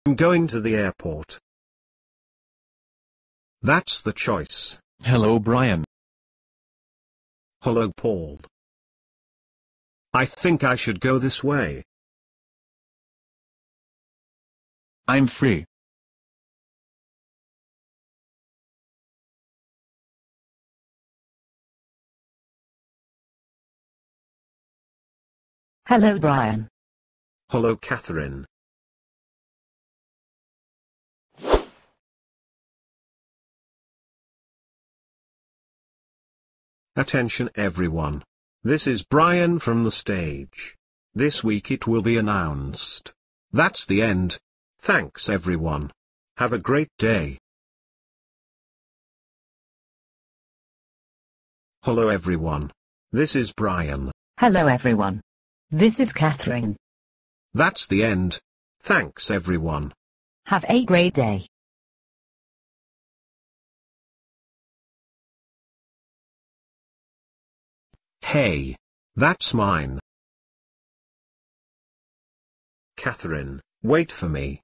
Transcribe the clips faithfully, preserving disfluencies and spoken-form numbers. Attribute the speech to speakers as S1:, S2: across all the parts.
S1: I'm going to the airport. That's the choice.
S2: Hello, Brian.
S1: Hello, Paul. I think I should go this way.
S2: I'm free.
S3: Hello, Brian.
S1: Hello, Catherine. Attention everyone. This is Brian from the stage. This week it will be announced. That's the end. Thanks everyone. Have a great day. Hello everyone. This is Brian.
S3: Hello, everyone. This is Catherine.
S1: That's the end. Thanks everyone.
S3: Have a great day.
S1: Hey. That's mine. Catherine, wait for me.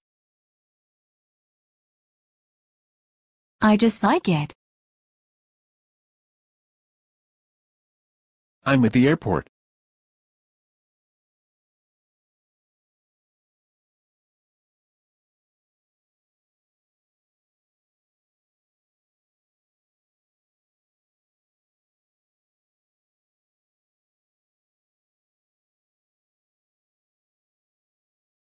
S4: I just like it.
S2: I'm at the airport.